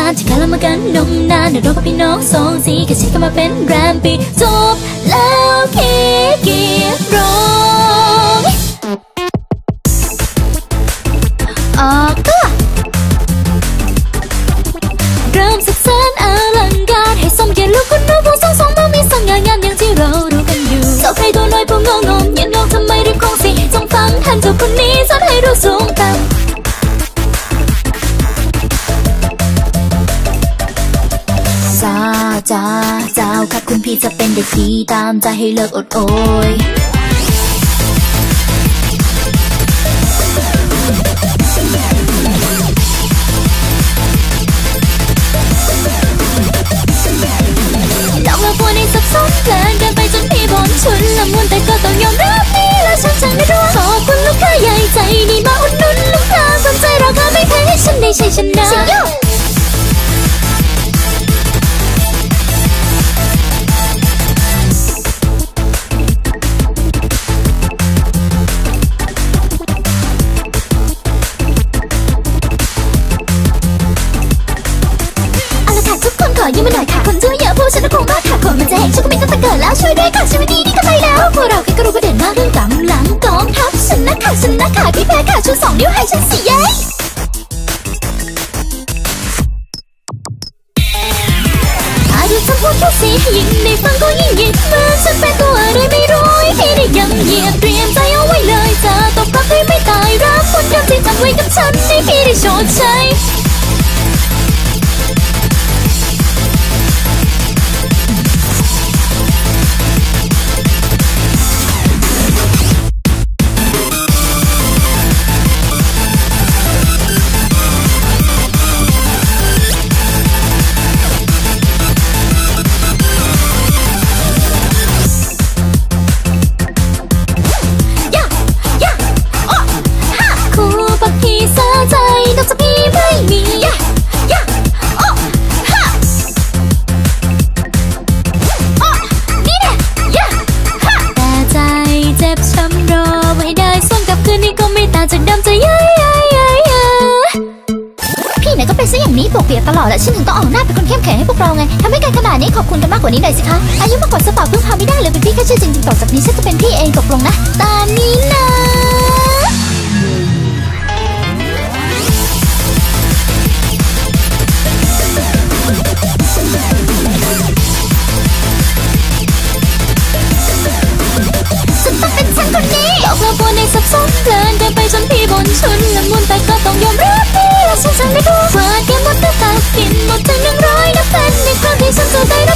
านที่กันแล้วมากันนมนานเดี๋ยวเรากับพี่น้องสองสีแค่ชิดกันมาเป็นแรมปีจบแล้วขี้เกียจร้องก็เริ่มศึกษาอลังการให้สมเกียรติลูกคุณน้องผู้สองมามีสังงานงามอย่างที่เรารู้กันอยู่เจ้าใครตัวน้อยผู้งงยันงงทำไมรีบคงสิจงฟังท่านเจ้าคนนี้สอนให้รู้สูงต่ำเจ้าครับคุณพี่จะเป็นเด็กดีตามใจให้เลิกอดโอยลองมาพูดในซับซ้อนเพลินกันไปจนพี่บนชุนละมุนแต่ก็ต้องยอมรับนี่และฉันช่างไม่รู้ขอบคุณลูกค้าใหญ่ใจดีมาอุดหนุนลูกค้าสนใจราคาไม่แพงให้ฉันได้ใช้ชนะยิ้มมาหน่อยค่ะคนช่วยเยอะพวกฉันก็คงมากค่ะคนมันจะเห็นฉันก็มีตั้งแต่เกิดแล้วช่วยด้วยค่ะชีวิตดีๆก็ไปแล้วพวกเราแค่ก็รู้ประเด็นมากเรื่องกำลังกองทัพฉันนะค่ะพี่แพ้ค่ะชู2 นิ้วให้ฉันสิเย้อายุจะพูดแค่สิยิ่งได้ฟังก็ยิ่งยิ้มเหมือนฉันเป็นตัวอะไรไม่รู้ที่ได้ยังเหยียบเตรียมใจเอาไว้เลยจะตกรักให้ไม่ตายรักคนเดิมที่ทำไว้กับฉันให้พี่ได้โชดใช้จากดำจะพี่ไหนก็เป็นซะอย่างนี้ปกเปียกตลอดและฉันถึงต้องออกหน้าเป็นคนเข้มแข็งให้พวกเราไงทำให้กันขนาดนี้ขอบคุณกันมากกว่านี้หน่อยสิคะอายุมากกว่าสปอร์ตเพิ่งพาไม่ได้เลยเป็นพี่แค่ชื่อจริงต่อจากนี้ฉันจะเป็นพี่เองตกลงนะตามนี้นะฉันต้องเป็นฉันคนนี้บอกเราปนในซับซ้อนเพลินกันไปจนพี่บนชุนละมุนแต่ก็ต้องยอมรับนี่และฉันไม่รู้ว่าแกหมดตากินหมดทั้ง100นับเป็นในครั้งที่ฉันจะได้